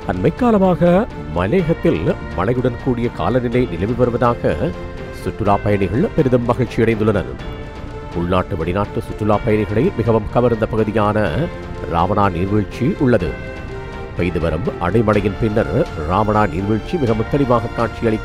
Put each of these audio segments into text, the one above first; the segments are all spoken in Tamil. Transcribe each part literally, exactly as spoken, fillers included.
அண்மை காலமாக மலேகத்தில் மழையுடன் கூடிய காலநிலை நிலவி வருவதாக சுற்றுலா பயணிகள் பெரிதும் மகிழ்ச்சியடைந்துள்ளனர். உள்நாட்டு வெளிநாட்டு சுற்றுலா பயணிகளை மிகவும் கவர்ந்த பகுதியான ராவணா நீர்வீழ்ச்சி உள்ளது. பெய்து வரும் அடைமழையின் பின்னர் ராவணா நீர்வீழ்ச்சி மிகவும் தெளிவாக காட்சியளி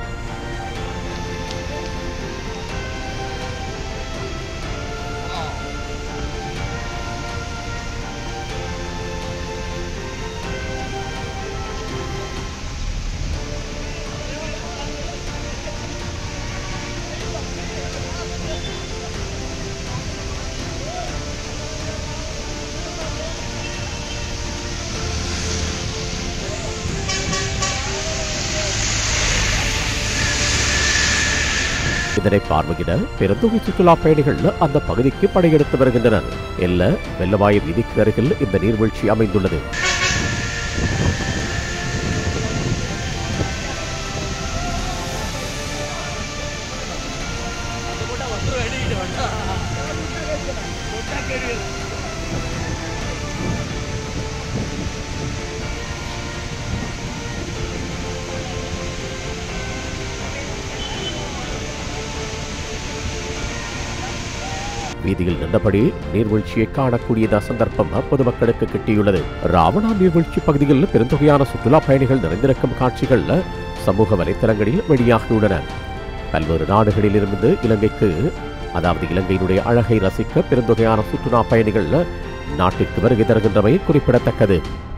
இதனை பார்வையிட பெருந்தொகை சுற்றுலா பயணிகள் அந்த பகுதிக்கு படையெடுத்து வருகின்றனர். எல்ல வெள்ளவாய வீதிக்கு அருகில் இந்த நீர்வீழ்ச்சி அமைந்துள்ளது. வீதியில் நின்றபடி நீர்வீழ்ச்சியை காணக்கூடிய சந்தர்ப்பம் பொதுமக்களுக்கு கிட்டியுள்ளது. ராவணா நீர்வீழ்ச்சி பகுதியில் பெருந்தொகையான சுற்றுலா பயணிகள் நிறைந்திருக்கும் காட்சிகள் சமூக வலைத்தளங்களில் வெளியாகியுள்ளன. பல்வேறு நாடுகளில் இருந்து இலங்கைக்கு, அதாவது இலங்கையினுடைய அழகை ரசிக்க பெருந்தொகையான சுற்றுலா பயணிகள் நாட்டிற்கு வருகை தருகின்றமை குறிப்பிடத்தக்கது.